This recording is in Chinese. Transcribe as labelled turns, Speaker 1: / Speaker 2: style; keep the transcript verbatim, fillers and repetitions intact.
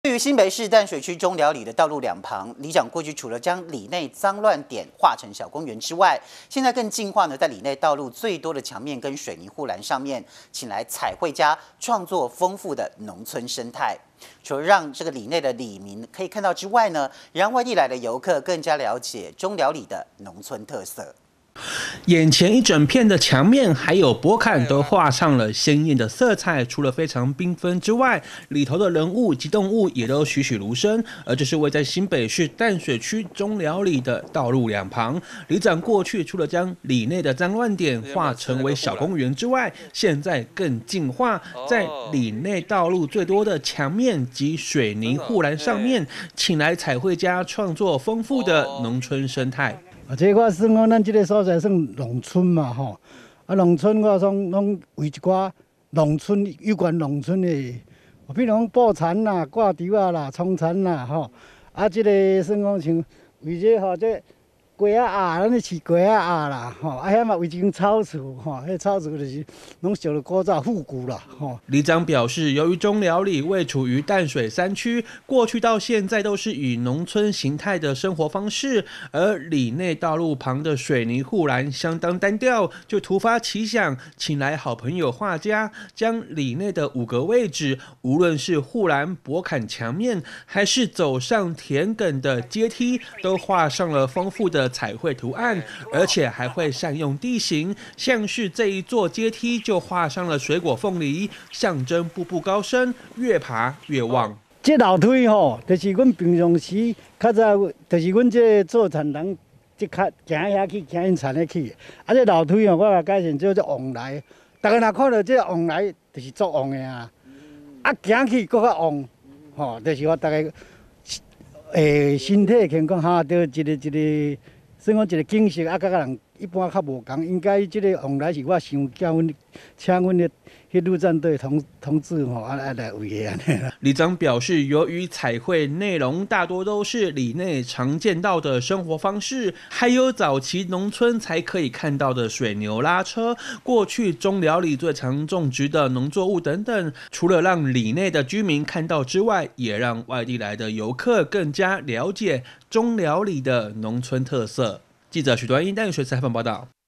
Speaker 1: 对于新北市淡水区中寮里的道路两旁，里长过去除了将里内脏乱点划成小公园之外，现在更进化呢，在里内道路最多的墙面跟水泥护栏上面，请来彩绘家创作丰富的农村生态。除了让这个里内的里民可以看到之外呢，也让外地来的游客更加了解中寮里的农村特色。
Speaker 2: 眼前一整片的墙面还有驳坎都画上了鲜艳的色彩，除了非常缤纷之外，里头的人物及动物也都栩栩如生。而这是位在新北市淡水区中寮里的道路两旁，里长过去除了将里内的脏乱点画成为小公园之外，现在更进化，在里内道路最多的墙面及水泥护栏上面，请来彩绘家创作丰富的农村生态。
Speaker 3: 啊，这我算讲，咱这个所在算农村嘛，吼。啊，农村我从拢为一寡农村有关农村的，比如讲布田啦、挂稻啊啦、葱田啦，吼。啊，这个算讲像为这吼这鸡仔鸭，咱咧饲鸡仔鸭啦，吼。啊，遐嘛为一间草厝，吼，迄草厝就是拢烧了古早复古啦，吼。
Speaker 2: 里长表示，由于中寮里位处于淡水山区，过去到现在都是以农村形态的生活方式，而里内道路旁的水泥护栏相当单调，就突发奇想，请来好朋友画家，将里内的五个位置，无论是护栏、驳坎墙面，还是走上田埂的阶梯，都画上了丰富的彩绘图案，而且还会善用地形，像是这一座阶梯就画上了水果凤梨，象征步步高升，越爬越旺。
Speaker 3: 这楼梯吼，就是阮平常时较早，就是阮这做田人，即较行遐去，行因田咧去。啊，这楼梯吼，我甲改成叫做旺来，大家若看到这旺来，就是作旺的啊。啊，行去搁较旺，吼，就是我大家诶身体健康哈，着一个一个。 算讲一个景色啊，甲人一般较无共，应该即个往来是我想叫阮请阮的迄陆战队同同志吼啊来来为的安尼啦。
Speaker 2: 里长表示，由于彩绘内容大多都是里内常见到的生活方式，还有早期农村才可以看到的水牛拉车，过去中寮里最常种植的农作物等等，除了让里内的居民看到之外，也让外地来的游客更加了解中寮里的农村特色。记者许端英淡水采访报道。